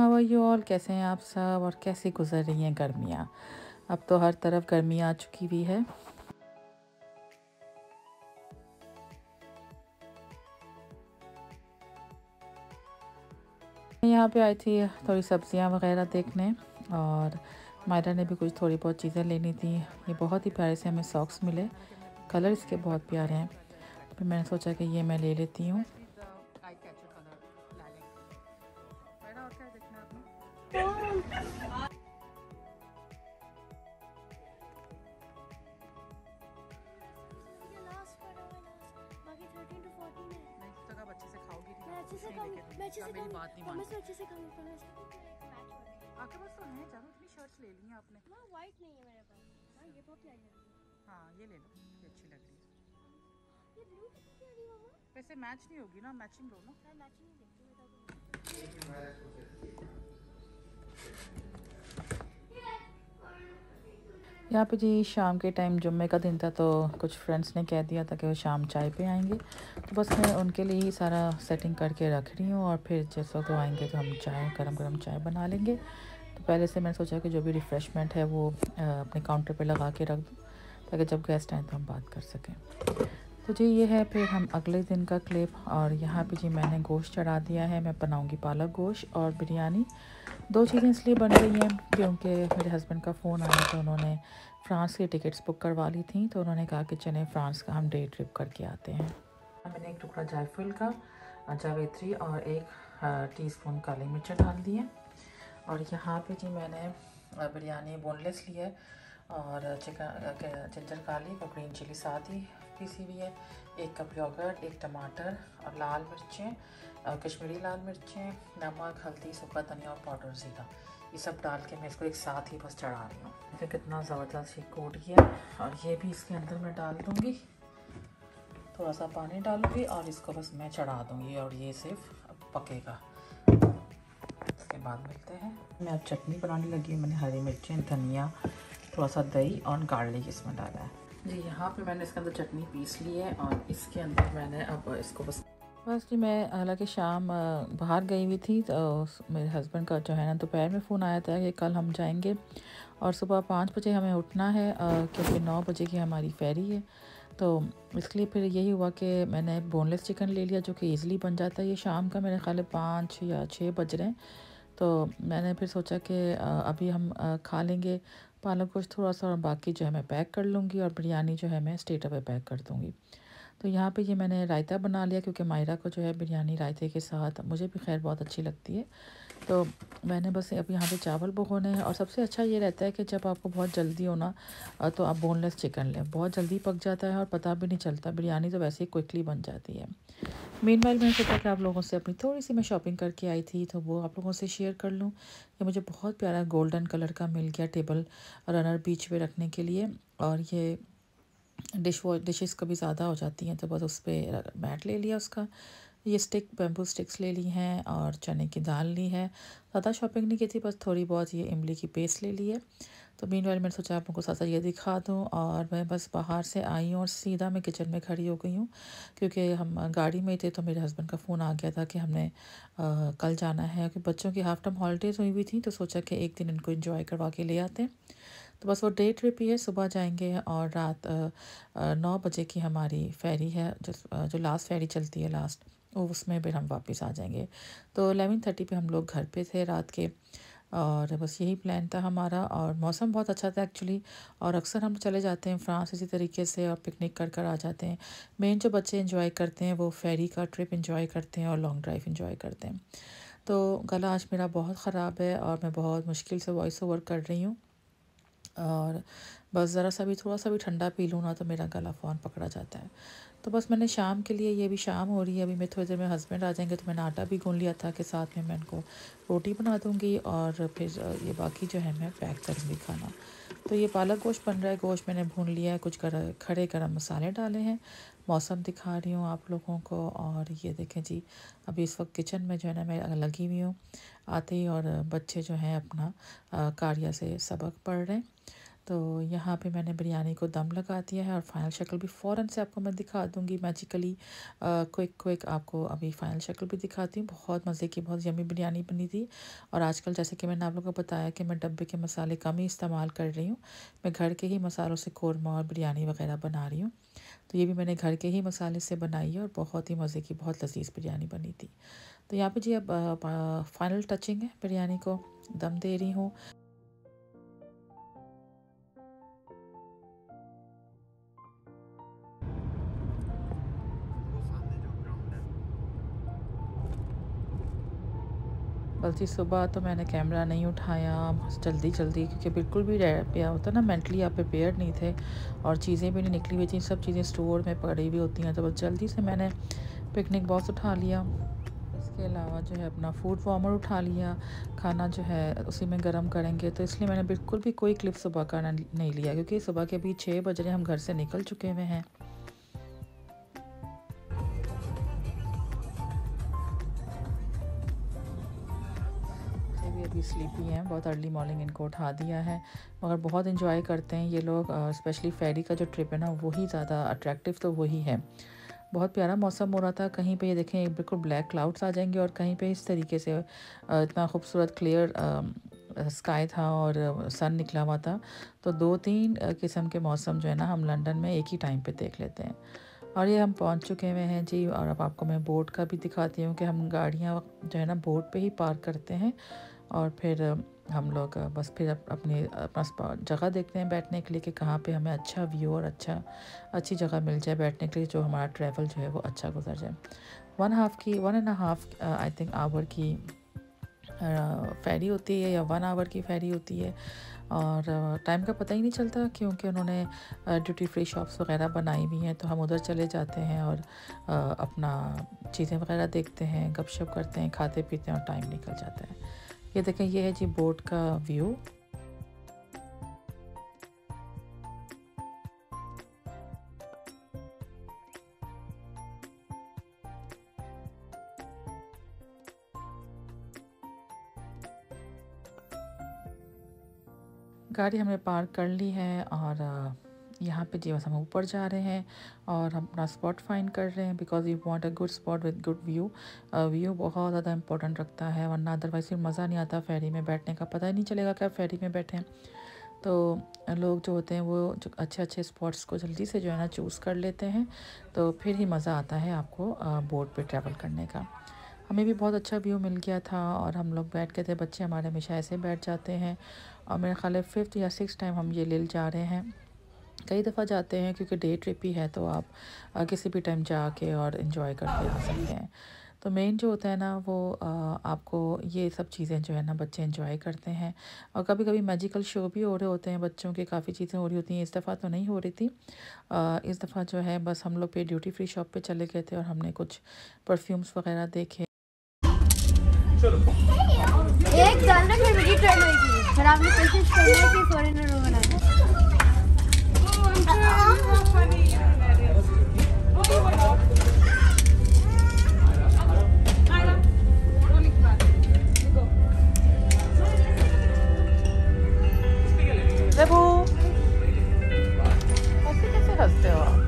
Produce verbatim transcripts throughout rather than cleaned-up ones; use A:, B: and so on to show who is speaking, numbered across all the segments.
A: How are you all, कैसे हैं आप सब और कैसी गुजर रही हैं गर्मियाँ। अब तो हर तरफ गर्मियाँ आ चुकी हुई है। यहाँ पे आई थी थोड़ी सब्जियाँ वगैरह देखने, और मायरा ने भी कुछ थोड़ी बहुत चीज़ें लेनी थी। ये बहुत ही प्यारे से हमें सॉक्स मिले, कलर इसके बहुत प्यारे हैं। फिर मैंने सोचा कि ये मैं ले लेती हूँ। मेरी बात नहीं मानती। आपके पास तो है, जानो इतनी शर्ट्स ले ली हैं आपने। ना वाइट नहीं है मेरे पास। हाँ ये बहुत प्यारी लग रही है। हाँ ये ले लो, ये अच्छी लग रही है। ये ब्लू कितनी प्यारी है मामा। वैसे मैच नहीं होगी ना, मैचिंग लो ना। मैं मैचिंग नहीं देखती हूँ, यहाँ पे जी शाम के टाइम जुम्मे का दिन था, तो कुछ फ्रेंड्स ने कह दिया था कि वो शाम चाय पे आएंगे, तो बस मैं उनके लिए ही सारा सेटिंग करके रख रही हूँ। और फिर जैसे तो आएंगे तो हम चाय गरम गरम चाय बना लेंगे। तो पहले से मैंने सोचा कि जो भी रिफ़्रेशमेंट है वो अपने काउंटर पे लगा के रख दूँ, ताकि जब गेस्ट आएँ तो हम बात कर सकें। तो जी ये है फिर हम अगले दिन का क्लिप। और यहाँ पे जी मैंने गोश्त चढ़ा दिया है। मैं बनाऊँगी पालक गोश्त और बिरयानी। दो चीज़ें इसलिए बन रही हैं क्योंकि मेरे हस्बैंड का फ़ोन आया, तो उन्होंने फ़्रांस की टिकट्स बुक करवा ली थी, तो उन्होंने कहा कि चलें फ़्रांस का हम डे ट्रिप करके आते हैं। मैंने एक टुकड़ा जायफल का, जावित्री और एक टीस्पून काली मिर्च डाल दी है। और यहाँ पे जी मैंने बिरयानी बोनलेस ली है, और चिकन जिंजर गार्लिक और ग्रीन चिली साथ ही पीसी हुई है, एक कप योगर्ट, एक टमाटर और लाल मिर्चें, कश्मीरी लाल मिर्चें, नमक, हल्दी, सूखा धनिया और पाउडर जीरा, ये सब डाल के मैं इसको एक साथ ही बस चढ़ा रही हूँ। देखिए कितना ज़बरदस्त ये कोट किया। और ये भी इसके अंदर मैं डाल दूँगी, थोड़ा सा पानी डालूँगी और इसको बस मैं चढ़ा दूँगी, और ये सिर्फ पकेगा। इसके बाद मिलते हैं। मैं अब चटनी बनाने लगी हूँ। मैंने हरी मिर्चें, धनिया, थोड़ा सा दही और गार्लिक इसमें डाला है जी। यहाँ पे मैंने इसके अंदर चटनी पीस ली है, और इसके अंदर मैंने अब इसको बस बस जी मैं हालांकि शाम बाहर गई हुई थी, तो मेरे हस्बैंड का जो है ना दोपहर में फ़ोन आया था कि कल हम जाएंगे, और सुबह पाँच बजे हमें उठना है क्योंकि नौ बजे की हमारी फेरी है। तो इसलिए फिर यही हुआ कि मैंने बोनलेस चिकन ले लिया, जो कि ईज़िली बन जाता है। ये शाम का मेरे ख्याल है पाँच या छः बज रहे हैं, तो मैंने फिर सोचा कि अभी हम खा लेंगे पालक गोश्त थोड़ा सा, और बाकी जो है मैं पैक कर लूँगी, और बिरयानी जो है मैं स्ट्रेट अवे पैक कर दूँगी। तो यहाँ पे ये मैंने रायता बना लिया, क्योंकि मायरा को जो है बिरयानी रायते के साथ, मुझे भी खैर बहुत अच्छी लगती है। तो मैंने बस अब यहाँ पे चावल भगोने हैं। और सबसे अच्छा ये रहता है कि जब आपको बहुत जल्दी हो ना, तो आप बोनलेस चिकन लें, बहुत जल्दी पक जाता है और पता भी नहीं चलता। बिरयानी तो वैसे ही क्विकली बन जाती है। मीनवाइल मैंने सोचा कि आप लोगों से अपनी थोड़ी सी मैं शॉपिंग करके आई थी, तो वो आप लोगों से शेयर कर लूँ। ये मुझे बहुत प्यारा गोल्डन कलर का मिल गया टेबल रनर बीच पे रखने के लिए। और ये डिश वॉश डिशेस कभी ज़्यादा हो जाती हैं, तो बस उस पर मैट ले लिया उसका। ये स्टिक बैम्बू स्टिक्स ले ली हैं, और चने की दाल ली है। ज़्यादा शॉपिंग नहीं की थी, बस थोड़ी बहुत ये इमली की पेस्ट ले ली है। तो मीनवाइल मैंने सोचा आप लोगों को साथ साथ ये दिखा दूँ। और मैं बस बाहर से आई हूँ और सीधा मैं किचन में खड़ी हो गई हूँ, क्योंकि हम गाड़ी में थे, तो मेरे हस्बैंड का फ़ोन आ गया था कि हमने आ, कल जाना है, क्योंकि बच्चों की हाफ टर्म हॉलीडेज़ हुई हुई थी, तो सोचा कि एक दिन इनको एंजॉय करवा के ले आते हैं। तो बस वो डे ट्रिप ही है, सुबह जाएंगे और रात नौ बजे की हमारी फेरी है, जो जो लास्ट फेरी चलती है लास्ट, उसमें फिर हम वापस आ जाएंगे। तो एलेवन थर्टी पे हम लोग घर पे थे रात के, और बस यही प्लान था हमारा। और मौसम बहुत अच्छा था एक्चुअली, और अक्सर हम चले जाते हैं फ्रांस इसी तरीके से, और पिकनिक कर कर आ जाते हैं। मेन जो बच्चे एंजॉय करते हैं वो फेरी का ट्रिप एंजॉय करते हैं और लॉन्ग ड्राइव एंजॉय करते हैं। तो गला आज मेरा बहुत ख़राब है, और मैं बहुत मुश्किल से वॉइस ओवर कर रही हूँ, और बस ज़रा सा भी थोड़ा सा भी ठंडा पी लूँ ना, तो मेरा गला फ़ौन पकड़ा जाता है। तो बस मैंने शाम के लिए, ये भी शाम हो रही है, अभी मैं थोड़ी देर में हस्बैंड आ जाएंगे, तो मैंने आटा भी गूँध लिया था कि साथ में मैं इनको रोटी बना दूँगी, और फिर ये बाकी जो है मैं पैक करूँगी खाना। तो ये पालक गोश्त बन रहा है। गोश्त मैंने भून लिया है, कुछ कर, खड़े गरम मसाले डाले हैं। मौसम दिखा रही हूँ आप लोगों को। और ये देखें जी, अभी इस वक्त किचन में जो है ना मैं लगी हुई हूँ आते ही, और बच्चे जो हैं अपना कारिया से सबक पढ़ रहे हैं। तो यहाँ पे मैंने बिरयानी को दम लगा दिया है और फाइनल शक्ल भी फ़ौरन से आपको मैं दिखा दूँगी मैजिकली। क्विक क्विक आपको अभी फाइनल शक्ल भी दिखाती हूँ। बहुत मज़े की, बहुत यम्मी बिरयानी बनी थी। और आजकल जैसे कि मैंने आप लोगों को बताया कि मैं डब्बे के मसाले कम ही इस्तेमाल कर रही हूँ। मैं घर के ही मसालों से कौरमा और बिरयानी वगैरह बना रही हूँ। तो ये भी मैंने घर के ही मसाले से बनाई है और बहुत ही मज़े की, बहुत लज़ीज़ बिरयानी बनी थी। तो यहाँ पे जी अब फाइनल टचिंग है, बिरयानी को दम दे रही हूँ। बल्कि सुबह तो मैंने कैमरा नहीं उठाया जल्दी जल्दी, क्योंकि बिल्कुल भी पिया होता ना, मेंटली आप प्रिपेयर्ड नहीं थे और चीज़ें भी नहीं निकली हुई थी, सब चीज़ें स्टोर में पड़ी हुई होती हैं। तो बस जल्दी से मैंने पिकनिक बॉक्स उठा लिया। इसके अलावा जो है अपना फूड वार्मर उठा लिया, खाना जो है उसी में गर्म करेंगे। तो इसलिए मैंने बिल्कुल भी कोई क्लिप सुबह का नहीं लिया, क्योंकि सुबह के अभी छः बज रहे हम घर से निकल चुके हुए हैं। भी अभी स्लीपी हैं, बहुत अर्ली मॉर्निंग इनको उठा दिया है, मगर बहुत इन्जॉय करते हैं ये लोग। स्पेशली फेरी का जो ट्रिप है ना, वही ज़्यादा अट्रैक्टिव तो वही है। बहुत प्यारा मौसम हो रहा था। कहीं पे ये देखें बिल्कुल ब्लैक क्लाउड्स आ जाएंगे और कहीं पे इस तरीके से इतना खूबसूरत क्लियर स्काई था और सन निकला हुआ था। तो दो तीन किस्म के मौसम जो है ना, हम लंदन में एक ही टाइम पे देख लेते हैं। और ये हम पहुंच चुके हुए हैं जी। और अब आपको मैं बोट का भी दिखाती हूँ कि हम गाड़ियाँ जो है ना बोट पे ही पार्क करते हैं और फिर हम लोग बस फिर अपनी अपना जगह देखते हैं बैठने के लिए कि कहाँ पे हमें अच्छा व्यू और अच्छा अच्छी जगह मिल जाए बैठने के लिए, जो हमारा ट्रैवल जो है वो अच्छा गुजर जाए। वन हाफ की one and half I think hour की फेरी होती है या वन आवर की फेरी होती है। और टाइम का पता ही नहीं चलता, क्योंकि उन्होंने ड्यूटी फ्री शॉप्स वगैरह बनाई हुई हैं। तो हम उधर चले जाते हैं और अपना चीज़ें वगैरह देखते हैं, गपशप करते हैं, खाते पीते हैं और टाइम निकल जाता है। ये देखें, ये है जी बोट का व्यू। गाड़ी हमने पार्क कर ली है और यहाँ पे जी बस हम ऊपर जा रहे हैं और हम अपना स्पॉट फाइंड कर रहे हैं, because you want a good spot with good view. View बहुत ज़्यादा इंपॉर्टेंट रखता है, वरना अदरवाइज फिर मज़ा नहीं आता फेरी में बैठने का, पता ही नहीं चलेगा कि आप फेरी में बैठे हैं। तो लोग जो होते हैं वो जो अच्छे अच्छे स्पॉट्स को जल्दी से जो है ना चूज़ कर लेते हैं, तो फिर ही मज़ा आता है आपको बोट पे ट्रैवल करने का। हमें भी बहुत अच्छा व्यू मिल गया था और हम लोग बैठ गए थे। बच्चे हमारे हमेशा ऐसे बैठ जाते हैं और मेरे ख्याल है फिफ्थ या सिक्स टाइम हम ये ले जा रहे हैं। कई दफ़ा जाते हैं क्योंकि डे ट्रिप ही है, तो आप आ, किसी भी टाइम जाके और इन्जॉय करते आ सकते हैं। तो मेन जो होता है ना वो आ, आपको ये सब चीज़ें जो है ना बच्चे इन्जॉय करते हैं। और कभी कभी मैजिकल शो भी हो रहे होते हैं बच्चों के, काफ़ी चीज़ें हो रही होती हैं। इस दफ़ा तो नहीं हो रही थी। आ, इस दफ़ा जो है बस हम लोग पे ड्यूटी फ्री शॉप पे चले गए थे और हमने कुछ परफ्यूम्स वगैरह देखे।
B: एक साल तक मेरी ट्रेन हुई थी, फिर आपने कोशिश करनी है कि फॉरेनर बनाना।
A: कैसे हंसते हो आप?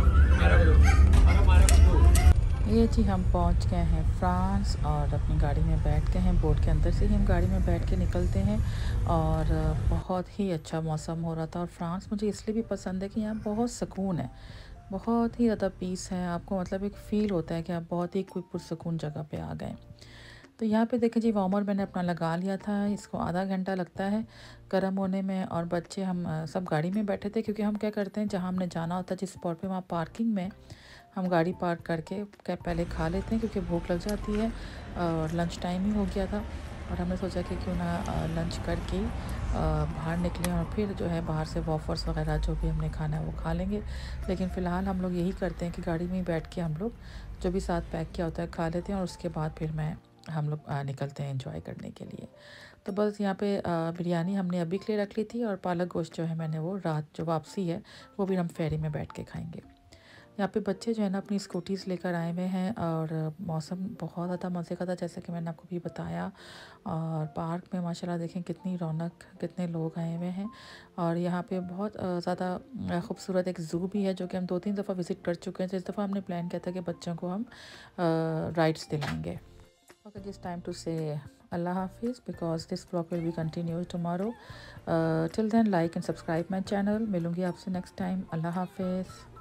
A: ये जी हम पहुंच गए हैं फ्रांस और अपनी गाड़ी में बैठ गए हैं। बोट के अंदर से ही हम गाड़ी में बैठ के निकलते हैं और बहुत ही अच्छा मौसम हो रहा था। और फ्रांस मुझे इसलिए भी पसंद है कि यहाँ बहुत सुकून है, बहुत ही ज़्यादा पीस है। आपको मतलब एक फ़ील होता है कि आप बहुत ही कोई पुरसकून जगह पे आ गए। तो यहाँ पे देखें जी वार्मर मैंने अपना लगा लिया था, इसको आधा घंटा लगता है गर्म होने में। और बच्चे हम सब गाड़ी में बैठे थे, क्योंकि हम क्या करते हैं जहाँ हमने जाना होता है जिस स्पॉट पे, वहाँ पार्किंग में हम गाड़ी पार्क करके क्या पहले खा लेते हैं, क्योंकि भूख लग जाती है और लंच टाइम ही हो गया था। और हमने सोचा कि क्यों ना लंच करके बाहर निकलें और फिर जो है बाहर से वॉफर्स वगैरह जो भी हमने खाना है वो खा लेंगे। लेकिन फ़िलहाल हम लोग यही करते हैं कि गाड़ी में ही बैठ के हम लोग जो भी साथ पैक किया होता है खा लेते हैं और उसके बाद फिर मैं हम लोग निकलते हैं एंजॉय करने के लिए। तो बस यहाँ पे बिरयानी हमने अभी के लिए रख ली थी और पालक गोश्त जो है मैंने वो रात जो वापसी है वो भी हम फेरी में बैठ के खाएंगे। यहाँ पे बच्चे जो है ना अपनी स्कूटीज़ लेकर आए हुए हैं और मौसम बहुत ज़्यादा मज़े का था, जैसे कि मैंने आपको भी बताया। और पार्क में माशाल्लाह देखें कितनी रौनक, कितने लोग आए हुए हैं। और यहाँ पे बहुत अ, ज़्यादा खूबसूरत एक ज़ू भी है जो कि हम दो तीन दफ़ा विज़िट कर चुके हैं। तो इस दफ़ा हमने प्लान किया था कि बच्चों को हम राइड्स दिलाएंगे। Okay, just time to say Allah Hafiz because this vlog will be continued tomorrow. Uh, till then, like and subscribe my channel. मिलूँगी आपसे next time. Allah Hafiz.